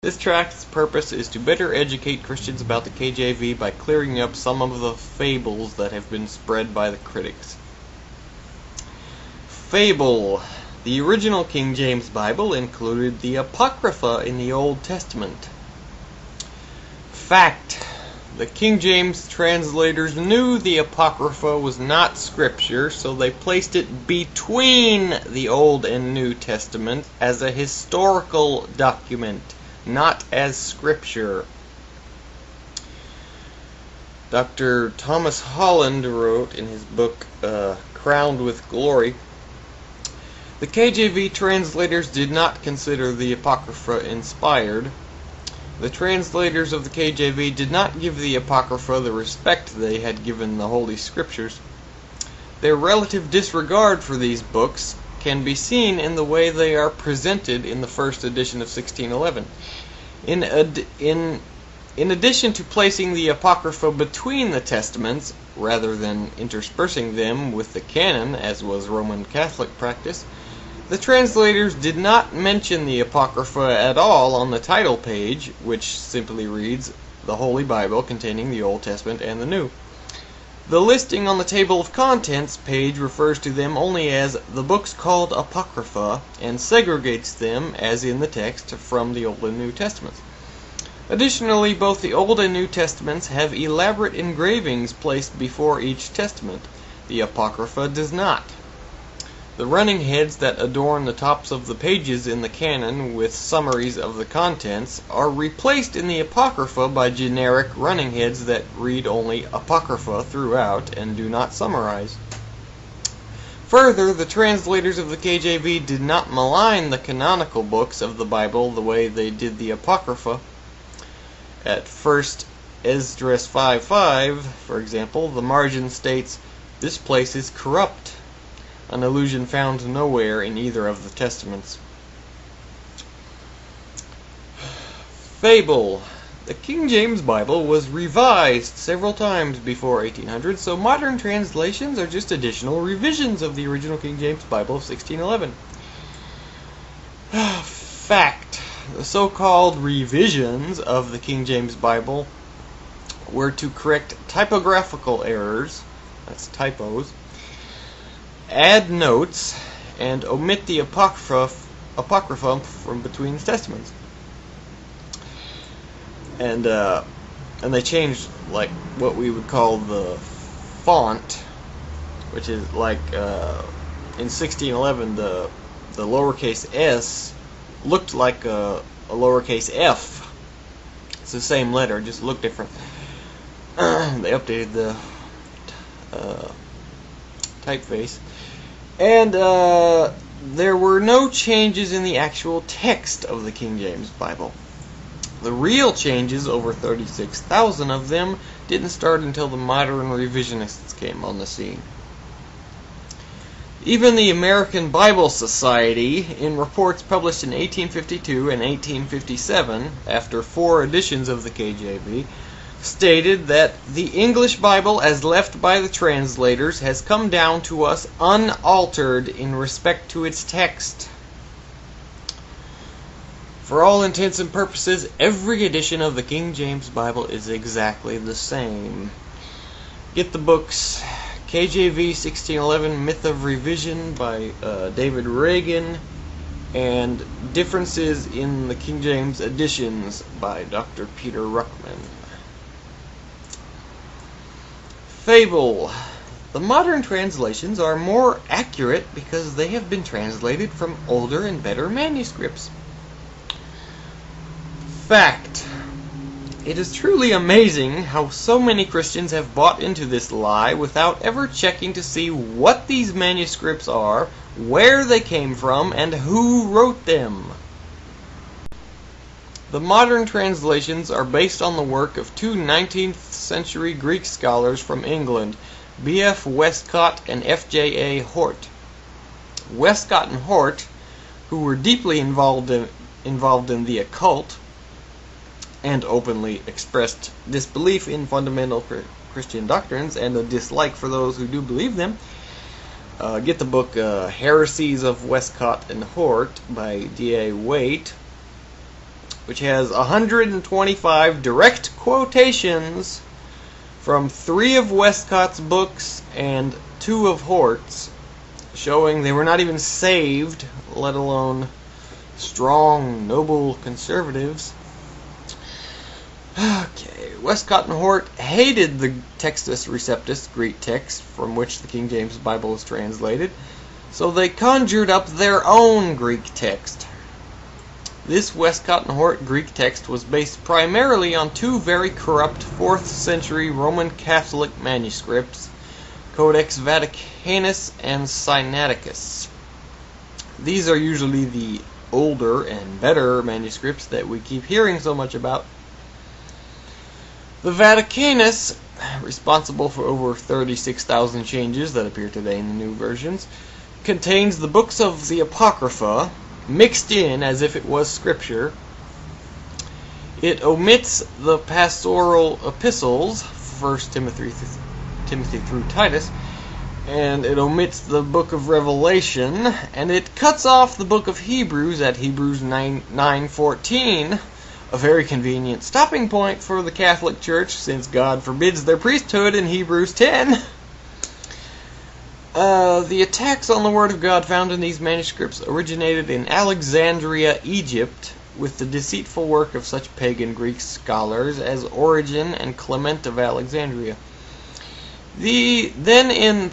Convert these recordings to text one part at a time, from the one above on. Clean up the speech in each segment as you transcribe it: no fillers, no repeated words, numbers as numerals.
This tract's purpose is to better educate Christians about the KJV by clearing up some of the fables that have been spread by the critics. Fable. The original King James Bible included the Apocrypha in the Old Testament. Fact. The King James translators knew the Apocrypha was not Scripture, so they placed it between the Old and New Testament as a historical document, not as Scripture. Dr. Thomas Holland wrote in his book, Crowned with Glory, the KJV translators did not consider the Apocrypha inspired. The translators of the KJV did not give the Apocrypha the respect they had given the Holy Scriptures. Their relative disregard for these books can be seen in the way they are presented in the first edition of 1611. In addition to placing the Apocrypha between the Testaments, rather than interspersing them with the canon, as was Roman Catholic practice, the translators did not mention the Apocrypha at all on the title page, which simply reads, "The Holy Bible containing the Old Testament and the New." The listing on the table of contents page refers to them only as the books called Apocrypha, and segregates them, as in the text, from the Old and New Testaments. Additionally, both the Old and New Testaments have elaborate engravings placed before each testament. The Apocrypha does not. The running heads that adorn the tops of the pages in the canon with summaries of the contents are replaced in the Apocrypha by generic running heads that read only Apocrypha throughout and do not summarize. Further, the translators of the KJV did not malign the canonical books of the Bible the way they did the Apocrypha. At 1 Esdras 5:5, for example, the margin states, "This place is corrupt," an allusion found nowhere in either of the Testaments. Fable. The King James Bible was revised several times before 1800, so modern translations are just additional revisions of the original King James Bible of 1611. Fact. The so-called revisions of the King James Bible were to correct typographical errors, that's typos, add notes, and omit the Apocrypha from between the Testaments. And they changed, like, what we would call the font, which is like, in 1611, the lowercase s looked like a lowercase f. It's the same letter, just looked different. They updated the typeface. And there were no changes in the actual text of the King James Bible. The real changes, over 36,000 of them, didn't start until the modern revisionists came on the scene. Even the American Bible Society, in reports published in 1852 and 1857, after 4 editions of the KJV, stated that the English Bible, as left by the translators, has come down to us unaltered in respect to its text. For all intents and purposes, every edition of the King James Bible is exactly the same. Get the books KJV 1611 Myth of Revision by David Reagan, and Differences in the King James Editions by Dr. Peter Ruckman. Fable. The modern translations are more accurate because they have been translated from older and better manuscripts. Fact. It is truly amazing how so many Christians have bought into this lie without ever checking to see what these manuscripts are, where they came from, and who wrote them. The modern translations are based on the work of 2 19th century Greek scholars from England, B.F. Westcott and F.J.A. Hort. Westcott and Hort, who were deeply involved in the occult, and openly expressed disbelief in fundamental Christian doctrines and a dislike for those who do believe them. Get the book Heresies of Westcott and Hort by D.A. Waite. which has 125 direct quotations from 3 of Westcott's books and 2 of Hort's, showing they were not even saved, let alone strong, noble conservatives. Okay, Westcott and Hort hated the Textus Receptus Greek text from which the King James Bible is translated, so they conjured up their own Greek text. This Westcott and Hort Greek text was based primarily on 2 very corrupt 4th century Roman Catholic manuscripts, Codex Vaticanus and Sinaiticus. These are usually the older and better manuscripts that we keep hearing so much about. The Vaticanus, responsible for over 36,000 changes that appear today in the new versions, contains the books of the Apocrypha, mixed in as if it was scripture. It omits the pastoral epistles, 1 Timothy through Titus, and it omits the book of Revelation, and it cuts off the book of Hebrews at Hebrews 9:14, a very convenient stopping point for the Catholic Church, since God forbids their priesthood in Hebrews 10. The attacks on the Word of God found in these manuscripts originated in Alexandria, Egypt, with the deceitful work of such pagan Greek scholars as Origen and Clement of Alexandria. Then in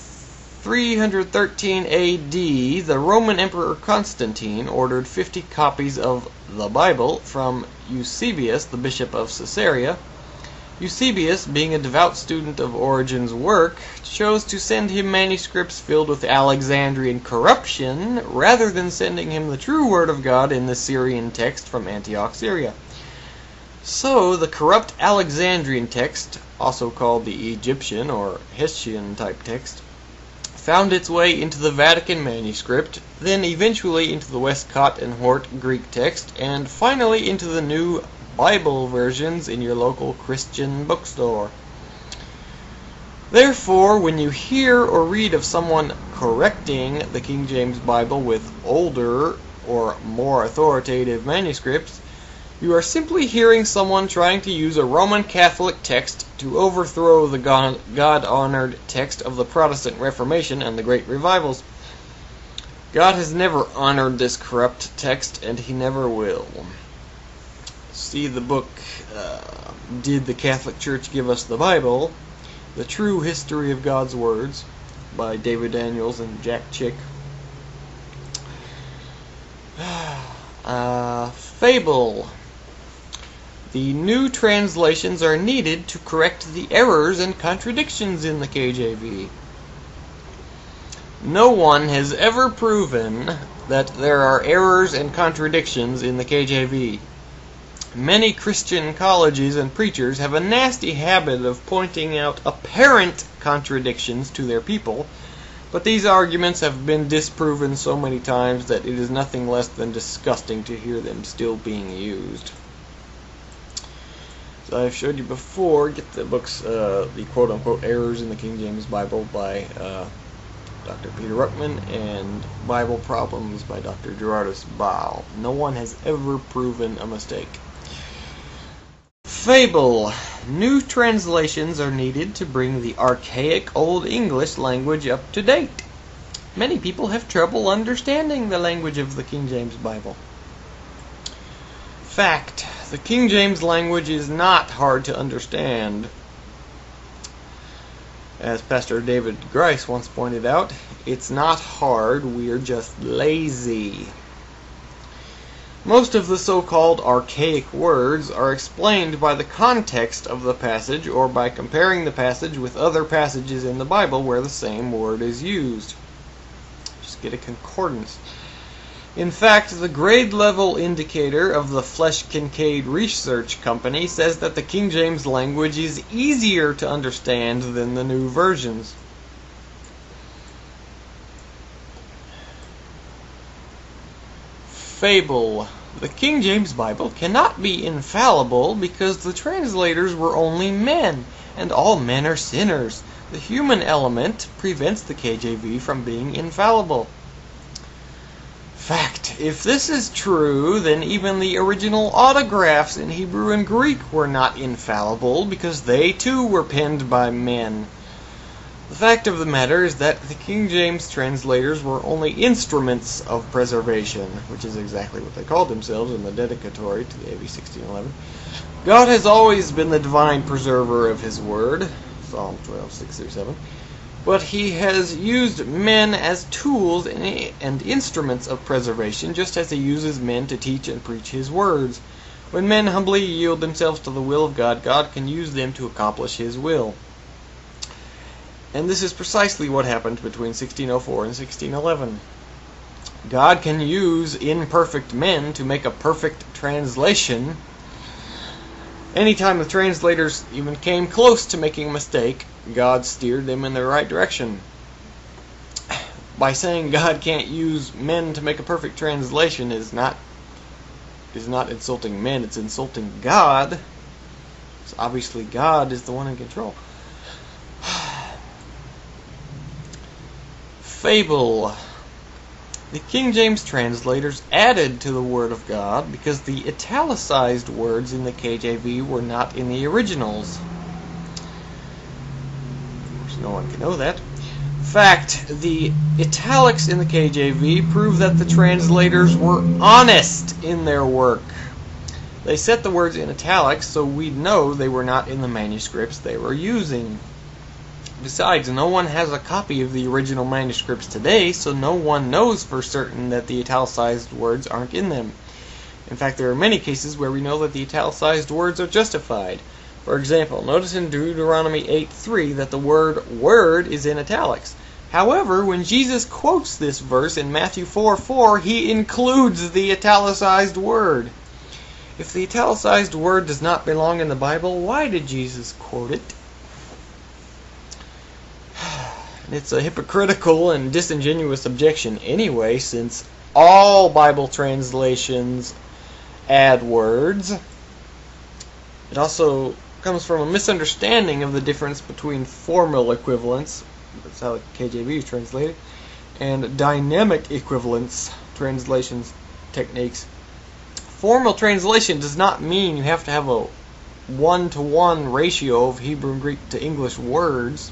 313 A.D., the Roman Emperor Constantine ordered 50 copies of the Bible from Eusebius, the Bishop of Caesarea. Eusebius, being a devout student of Origen's work, chose to send him manuscripts filled with Alexandrian corruption, rather than sending him the true Word of God in the Syrian text from Antioch, Syria. So, the corrupt Alexandrian text, also called the Egyptian or Hessian type text, found its way into the Vatican manuscript, then eventually into the Westcott and Hort Greek text, and finally into the new Bible versions in your local Christian bookstore. Therefore, when you hear or read of someone correcting the King James Bible with older or more authoritative manuscripts, you are simply hearing someone trying to use a Roman Catholic text to overthrow the God-honored text of the Protestant Reformation and the Great Revivals. God has never honored this corrupt text, and He never will. See the book, Did the Catholic Church Give Us the Bible? The True History of God's Words, by David Daniels and Jack Chick. Fable. The new translations are needed to correct the errors and contradictions in the KJV. No one has ever proven that there are errors and contradictions in the KJV. Many Christian colleges and preachers have a nasty habit of pointing out apparent contradictions to their people, but these arguments have been disproven so many times that it is nothing less than disgusting to hear them still being used. So I've showed you before, get the books, the quote-unquote Errors in the King James Bible by Dr. Peter Ruckman, and Bible Problems by Dr. Gerardus Baal. No one has ever proven a mistake. Fable. New translations are needed to bring the archaic Old English language up to date. Many people have trouble understanding the language of the King James Bible. Fact. The King James language is not hard to understand. As Pastor David Grice once pointed out, it's not hard, we're just lazy. Most of the so-called archaic words are explained by the context of the passage or by comparing the passage with other passages in the Bible where the same word is used. Just get a concordance. In fact, the grade level indicator of the Flesch Kincaid Research Company says that the King James language is easier to understand than the new versions. Fable. The King James Bible cannot be infallible because the translators were only men, and all men are sinners. The human element prevents the KJV from being infallible. Fact, if this is true, then even the original autographs in Hebrew and Greek were not infallible, because they too were penned by men. The fact of the matter is that the King James translators were only instruments of preservation, which is exactly what they called themselves in the dedicatory to the AV 1611. God has always been the divine preserver of His Word, Psalm 12:6-7, but He has used men as tools and instruments of preservation, just as He uses men to teach and preach His words. When men humbly yield themselves to the will of God, God can use them to accomplish His will. And this is precisely what happened between 1604 and 1611. God can use imperfect men to make a perfect translation. Anytime the translators even came close to making a mistake, God steered them in the right direction. By saying God can't use men to make a perfect translation is not insulting men, it's insulting God. So obviously God is the one in control. Fable. The King James translators added to the Word of God because the italicized words in the KJV were not in the originals. Of course, no one can know that. Fact, the italics in the KJV prove that the translators were honest in their work. They set the words in italics so we'd know they were not in the manuscripts they were using. Besides, no one has a copy of the original manuscripts today, so no one knows for certain that the italicized words aren't in them. In fact, there are many cases where we know that the italicized words are justified. For example, notice in Deuteronomy 8:3 that the word "word" is in italics. However, when Jesus quotes this verse in Matthew 4:4, He includes the italicized word. If the italicized word does not belong in the Bible, why did Jesus quote it? It's a hypocritical and disingenuous objection anyway, since all Bible translations add words. It also comes from a misunderstanding of the difference between formal equivalence, that's how the KJV is translated, and dynamic equivalence translations techniques. Formal translation does not mean you have to have a 1-to-1 ratio of Hebrew and Greek to English words.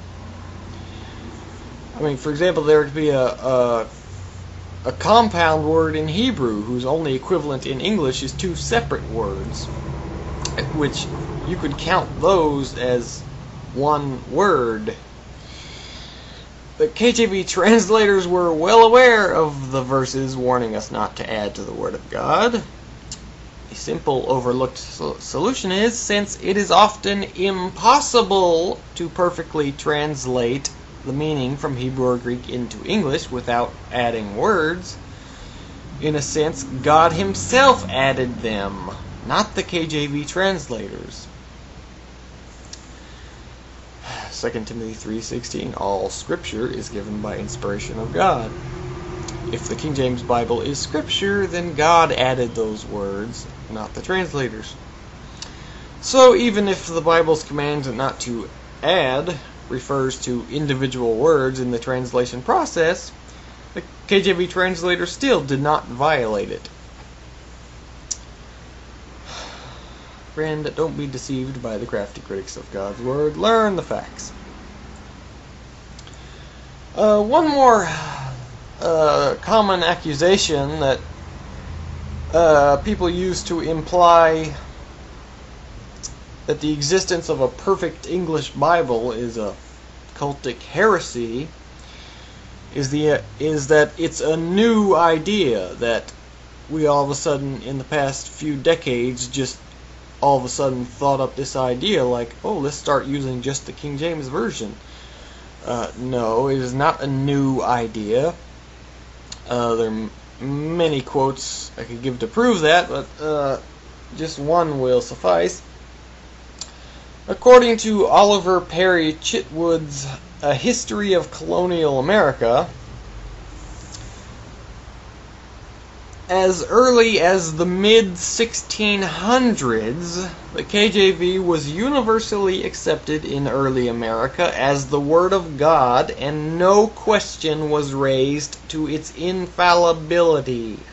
I mean, for example, there could be a compound word in Hebrew whose only equivalent in English is two separate words, which you could count those as one word. The KJV translators were well aware of the verses warning us not to add to the Word of God. A simple overlooked solution is, since it is often impossible to perfectly translate the meaning from Hebrew or Greek into English without adding words, in a sense, God Himself added them, not the KJV translators. 2 Timothy 3:16, all Scripture is given by inspiration of God. If the King James Bible is Scripture, then God added those words, not the translators. So even if the Bible's command not to add refers to individual words in the translation process, the KJV translator still did not violate it. Friend, don't be deceived by the crafty critics of God's Word. Learn the facts. One more common accusation that people use to imply that the existence of a perfect English Bible is a cultic heresy is that it's a new idea, that we all of a sudden in the past few decades just all of a sudden thought up this idea like, oh, let's start using just the King James Version. No, it is not a new idea. There are many quotes I could give to prove that, but just one will suffice. According to Oliver Perry Chitwood's A History of Colonial America, As early as the mid-1600s, the KJV was universally accepted in early America as the Word of God, and no question was raised to its infallibility.